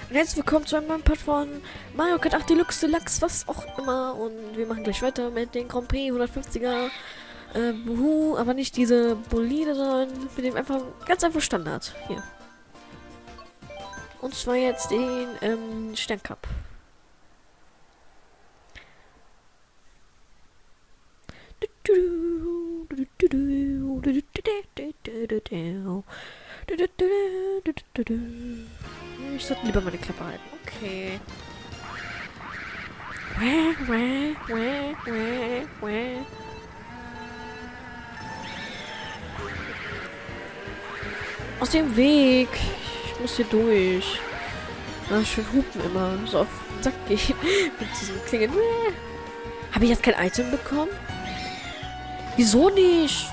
Und herzlich willkommen zu einem neuen Part von Mario Kart 8 Deluxe Deluxe, was auch immer. Und wir machen gleich weiter mit den Grand Prix 150er. Aber nicht diese Bolide, sondern mit dem einfach ganz einfach Standard. Hier. Und zwar jetzt den Sterncup. Ich sollte lieber meine Klappe halten. Okay. Aus dem Weg. Ich muss hier durch. Ah, schön hupen immer. So auf den Sack gehen. Mit diesen Klingen. Habe ich jetzt kein Item bekommen? Wieso nicht?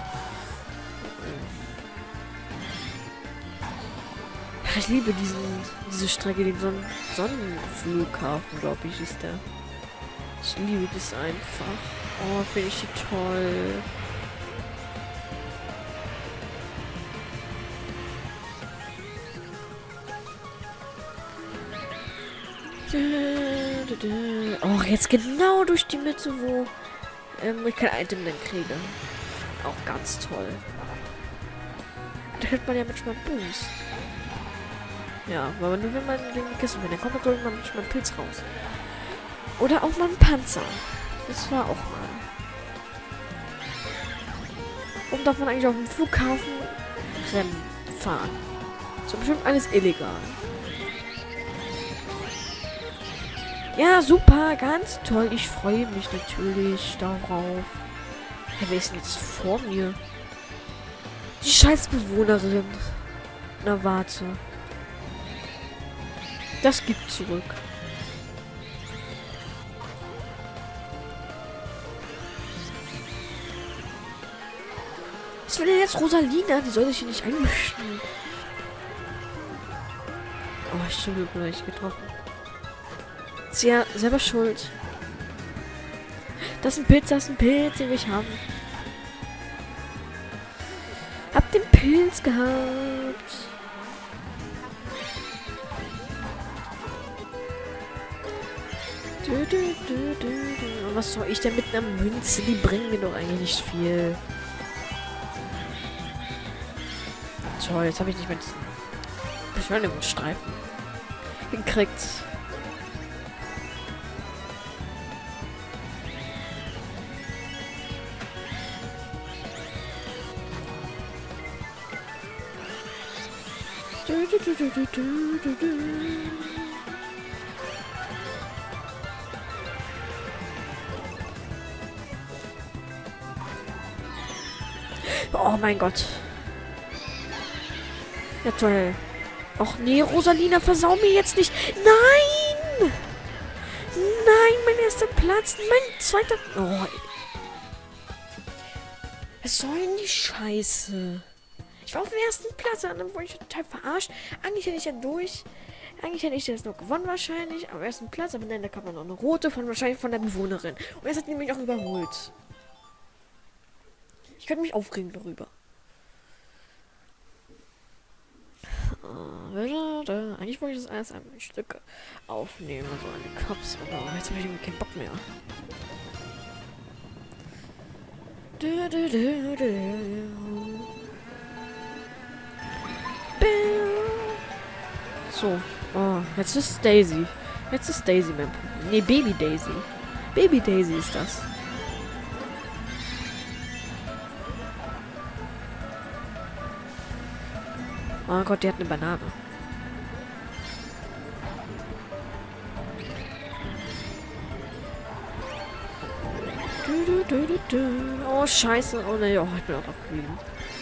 Ach, ich liebe diese Strecke, den Sonnenflughafen, glaube ich, ist der. Ich liebe das einfach. Oh, finde ich die toll. Oh, jetzt genau durch die Mitte, wo ich kein Item dann kriege. Auch ganz toll. Da kriegt man ja manchmal einen Boost. Ja, aber nur wenn man gegen die Kiste will, dann kommt natürlich manchmal ein Pilz raus. Oder auch mal ein Panzer. Das war auch mal. Warum darf man eigentlich auf dem Flughafen Rennen fahren? Das ist bestimmt alles illegal. Ja, super, ganz toll. Ich freue mich natürlich darauf. Hey, wer ist denn jetzt vor mir? Die Scheißbewohnerin. Na, warte. Das gibt zurück. Was will denn jetzt Rosalina? Die soll sich hier nicht einmischen. Oh, ich bin Glück nicht getroffen. Ist ja selber schuld. Das ist ein Pilz, den will ich haben. Hab den Pilz gehabt. Und was soll ich denn mit einer Münze? Die bringen mir doch eigentlich nicht viel. Toll, jetzt habe ich nicht mehr diesen Beschleunigungsstreifen gekriegt. Oh mein Gott. Ja, toll. Och nee, Rosalina, versau mir jetzt nicht. Nein! Nein, mein erster Platz. Mein zweiter... Oh. Was soll denn die Scheiße? Ich war auf dem ersten Platz, und dann wurde ich total verarscht. Eigentlich hätte ich ja durch. Eigentlich hätte ich das noch gewonnen wahrscheinlich. Am ersten Platz, aber dann da kam dann noch eine rote wahrscheinlich von der Bewohnerin. Und jetzt hat die mich auch überholt. Ich könnte mich aufregen darüber. Eigentlich wollte ich das alles ein Stück aufnehmen, also eine Cups, aber jetzt habe ich irgendwie keinen Bock mehr. So, oh, jetzt ist Daisy. Jetzt ist Daisy mein Problem. Nee, Baby Daisy. Baby Daisy ist das. Oh Gott, die hat eine Banane. Oh, scheiße. Oh, ne, oh, ich bin auch abgeblieben.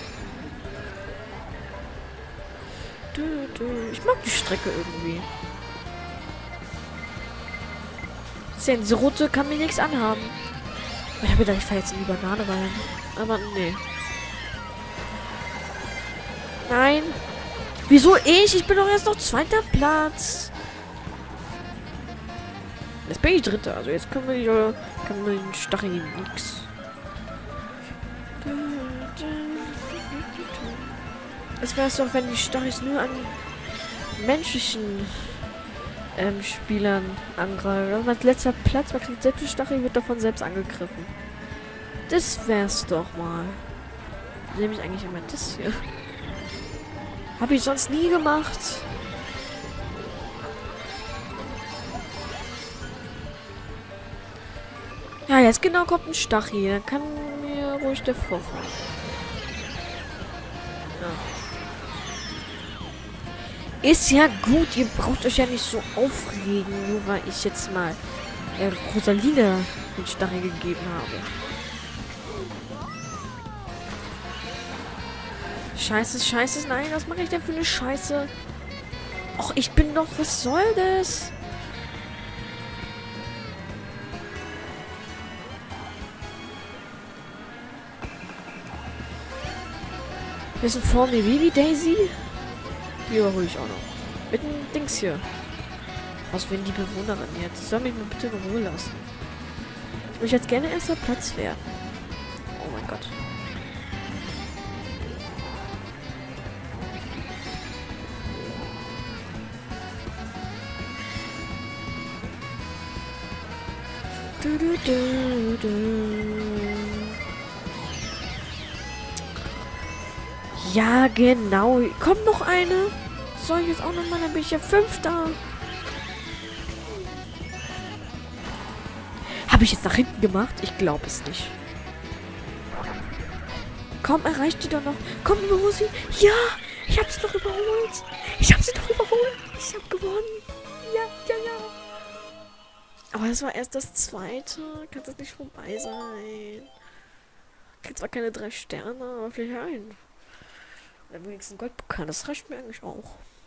Ich mag die Strecke irgendwie. Diese rote kann mir nichts anhaben. Ich habe gedacht, ich fahre jetzt in die Banane rein. Aber nee. Nein. Wieso ich? Ich bin doch erst noch zweiter Platz. Jetzt bin ich dritter. Also jetzt können wir den Stachel nix. Es wäre es doch, wenn die Stachys nur an menschlichen Spielern angreifen. Als letzter Platz, man kriegt selbst eine Stachel, wird davon selbst angegriffen. Das wär's doch mal. Nehme ich eigentlich immer das hier. Habe ich sonst nie gemacht. Ja, jetzt genau kommt ein Stachel. Dann kann mir ruhig der vorfahren. Ja. Ist ja gut. Ihr braucht euch ja nicht so aufregen, nur weil ich jetzt mal Rosalina den Stachel gegeben habe. Scheiße, scheiße. Nein, was mache ich denn für eine Scheiße? Och, ich bin doch... Was soll das? Wir sind vor mir Baby Daisy. Die überhole ich auch noch. Mit dem Dings hier. Was will die Bewohnerin jetzt? Soll mich mal bitte in Ruhe lassen. Ich möchte jetzt gerne erster Platz werden. Oh mein Gott. Du, du, du, du. Ja, genau. Kommt noch eine. Soll ich jetzt auch noch mal? Dann bin ich ja Fünfter. Habe ich jetzt nach hinten gemacht? Ich glaube es nicht. Komm, erreicht die doch noch. Komm, überhol sie. Ja, ich habe sie doch überholt. Ich habe sie doch überholt. Ich habe gewonnen. Ja, ja, ja. Aber das war erst das zweite. Kann das nicht vorbei sein? Ich krieg zwar keine 3 Sterne, aber vielleicht ein. Oder wenigstens ein Goldpokal. Das reicht mir eigentlich auch.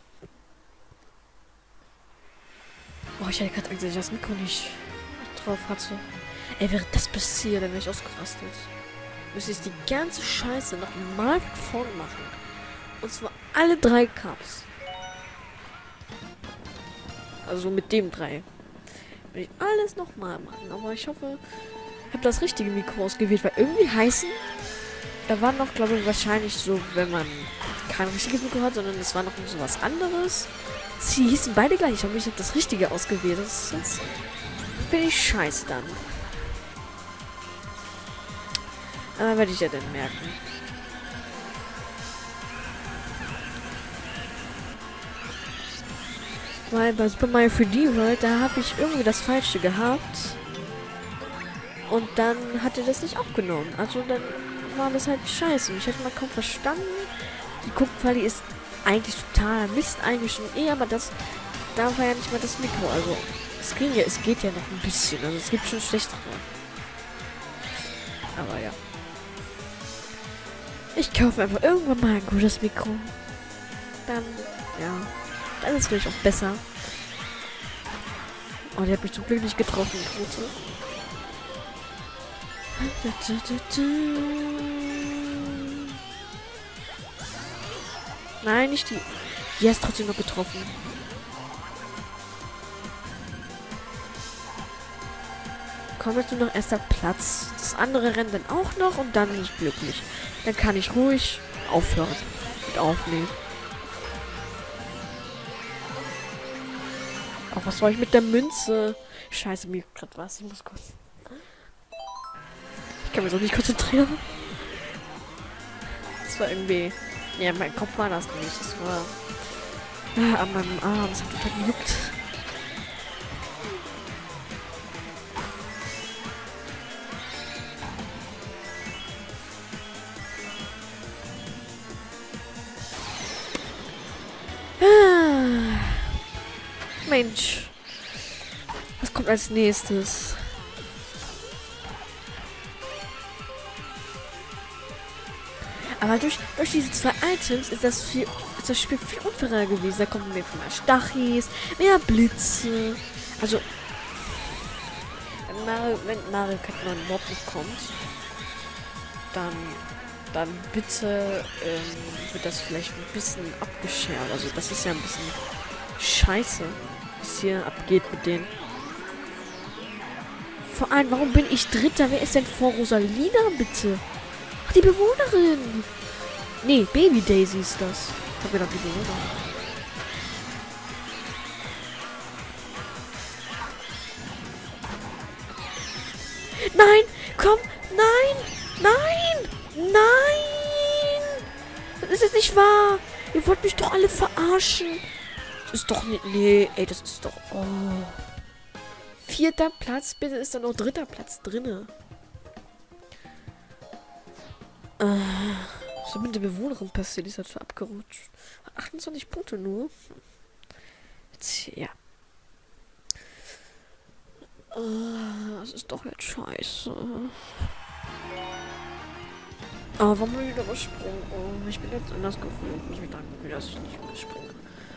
Oh, ich hatte gerade Angst, dass ich das Mikro nicht drauf hatte. Ey, wäre das passiert, dann wäre ich ausgerastet. Müsste ich die ganze Scheiße noch mal vorn machen. Und zwar alle 3 Cups. Also mit dem 3. Will ich alles nochmal machen. Aber ich hoffe, ich habe das richtige Mikro ausgewählt, weil irgendwie heißen, da war noch, glaube ich, wahrscheinlich so, wenn man kein richtiges Mikro hat, sondern es war noch so was anderes. Sie hießen beide gleich, aber ich habe das richtige ausgewählt. Das finde ich scheiße dann. Aber werde ich ja dann merken. Weil bei Super Mario 3D World, da habe ich irgendwie das Falsche gehabt. Und dann hat er das nicht aufgenommen. Also dann war das halt scheiße. Ich hätte mal kaum verstanden. Die Guckquali ist eigentlich total Mist eigentlich schon aber das, da war ja nicht mal das Mikro. Also es geht ja noch ein bisschen. Also es gibt schon schlechtere. Aber ja. Ich kaufe einfach irgendwann mal ein gutes Mikro. Dann, ja. Dann ist es vielleicht auch besser. Oh, der hat mich zum Glück nicht getroffen, Quote. Nein, nicht die. Die ist trotzdem noch getroffen. Kommt jetzt nur noch erster Platz. Das andere rennt dann auch noch und dann bin ich glücklich. Dann kann ich ruhig aufhören und aufnehmen. Auch was soll ich mit der Münze? Scheiße, mir gerade was. Ich muss kurz. Ich kann mich so nicht konzentrieren. Das war irgendwie. Ja, mein Kopf war das nicht. Das war. An meinem Arm. Das hat total gejuckt. Mensch. Was kommt als nächstes? Aber durch diese 2 Items ist das Spiel viel unfairer gewesen. Da kommen mehr Stachis, mehr Blitze. Also, wenn Mario Kart 9 überhaupt nicht kommt, dann bitte wird das vielleicht ein bisschen abgeschert. Also, das ist ja ein bisschen scheiße, was hier abgeht mit denen. Vor allem, warum bin ich Dritter? Wer ist denn vor Rosalina, bitte? Ach, die Bewohnerin. Nee, Baby Daisy ist das. Ich hab gedacht, die Bewohnerin. ihr wollt mich doch alle verarschen. Das ist doch nicht... Nee, ey, das ist doch... Oh. 4. Platz, bitte ist da noch 3. Platz drinne. Was ist mit der Bewohnerin passiert? Die ist halt so abgerutscht. 28 Punkte nur. Tja. Das ist doch jetzt scheiße. Warum bin ich wieder übersprungen? Oh, ich bin jetzt anders gefühlt. Ich mich danken, dass ich nicht überspringe.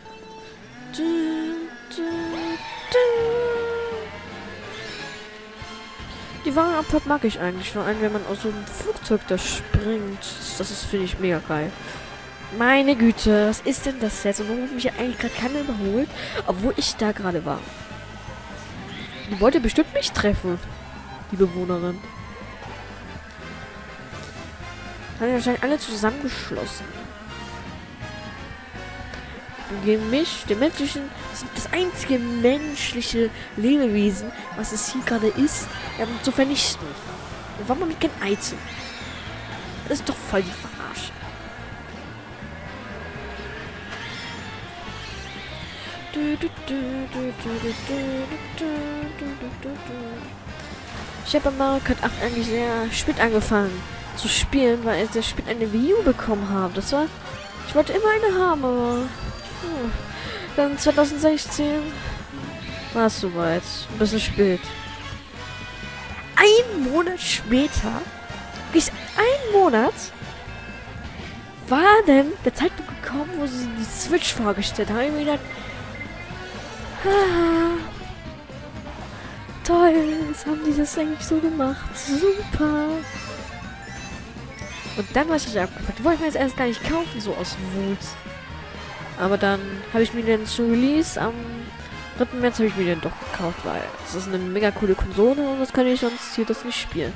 Die Wagenabfahrt mag ich eigentlich. Vor allem, wenn man aus so einem Flugzeug da springt. Das ist, finde ich, mega geil. Meine Güte, was ist denn das jetzt? Und warum hat mich ja eigentlich gerade keiner überholt, obwohl ich da gerade war? Die wollte bestimmt mich treffen, die Bewohnerin. Haben wahrscheinlich alle zusammengeschlossen. Und gegen mich, den menschlichen, das einzige menschliche Lebewesen, was es hier gerade ist, zu vernichten. Und warum mit kein Item? Das ist doch voll die Verarsche. Ich habe bei Mario Kart 8 eigentlich sehr spät angefangen zu spielen, weil ich sehr spät eine Wii U bekommen habe. Das war... Ich wollte immer eine haben, aber... Dann 2016 war es soweit. Ein bisschen spät. Ein Monat später, wirklich ein Monat, war denn der Zeitpunkt gekommen, wo sie die Switch vorgestellt haben. Ich mir gedacht, toll, jetzt haben die das eigentlich so gemacht. Super. Und dann war ich richtig abgefuckt. Wollte ich mir jetzt erst gar nicht kaufen, so aus Wut. Aber dann habe ich mir den zu Release am 3. März habe ich mir den doch gekauft, weil das ist eine mega coole Konsole und das kann ich sonst hier das nicht spielen.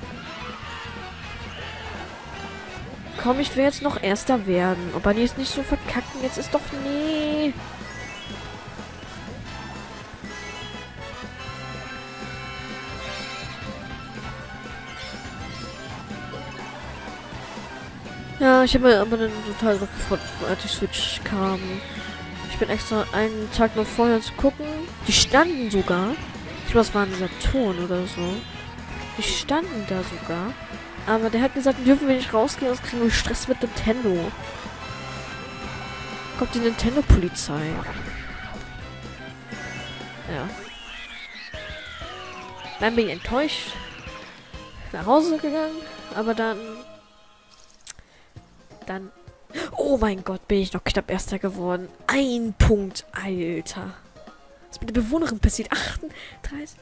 Komm, ich will jetzt noch Erster werden. Aber die ist nicht so verkacken. Jetzt ist doch... Nee. Ja, ich habe mir aber dann total gefreut, als die Switch kam. Ich bin extra einen Tag noch vorher zu gucken. Die standen sogar. Ich glaube, das war ein Saturn oder so. Die standen da sogar. Aber der hat gesagt, dürfen wir nicht rausgehen, sonst kriegen wir Stress mit Nintendo. Kommt die Nintendo-Polizei. Ja. Dann bin ich enttäuscht nach Hause gegangen, aber dann... Oh mein Gott, bin ich noch knapp Erster geworden. 1 Punkt, Alter. Was ist mit der Bewohnerin passiert? 38.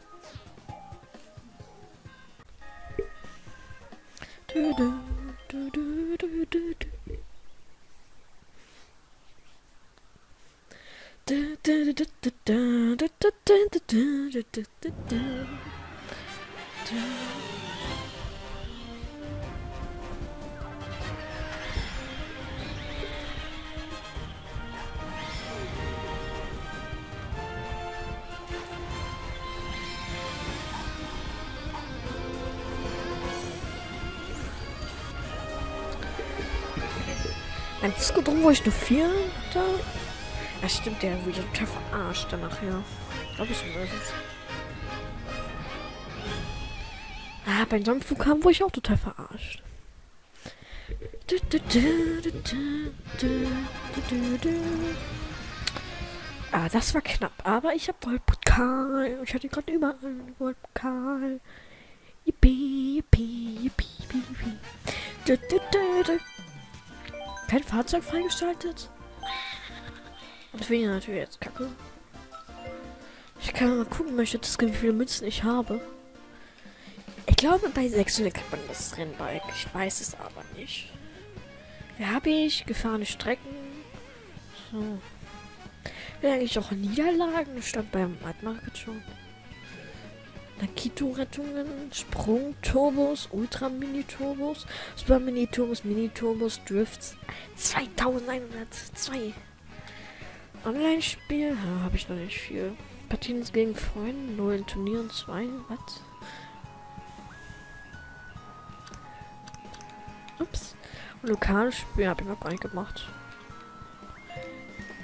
Ein Disco drum, wo ich nur 4 da. Ja, stimmt, der wurde total verarscht danach, ja. Glaube ich schon, das ist. Ah, beim Sonnenflug wurde ich auch total verarscht. Ah, das war knapp. Aber ich habe Goldpokal. Ich hatte gerade überall einen Goldpokal. Yippie, yippie, yippie, yippie. Kein Fahrzeug freigeschaltet? Das wäre ja natürlich jetzt kacke. Ich kann mal gucken, möchte das, wie viele Münzen ich habe. Ich glaube, bei 600 kriegt man das Rennbike. Ich weiß es aber nicht. Hier habe ich gefahrene Strecken. So. Will eigentlich auch Niederlagen? Das stand beim Market schon. Nakito-Rettungen, Sprung-Turbos, Ultra-Mini-Turbos, Super-Mini-Turbos, Mini-Turbos, Drifts. 2102. Online-Spiel? Ja, habe ich noch nicht viel. Partien gegen Freunde, 0 in Turnieren, 2. Was? Ups. Und lokales Spiel habe ich noch gar nicht gemacht.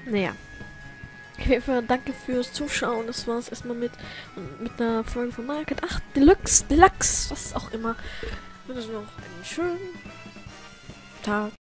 Naja. Auf jeden Fall danke fürs Zuschauen. Das war es erstmal mit einer Folge von Mario Kart 8 Deluxe, was auch immer. Ich wünsche noch einen schönen Tag.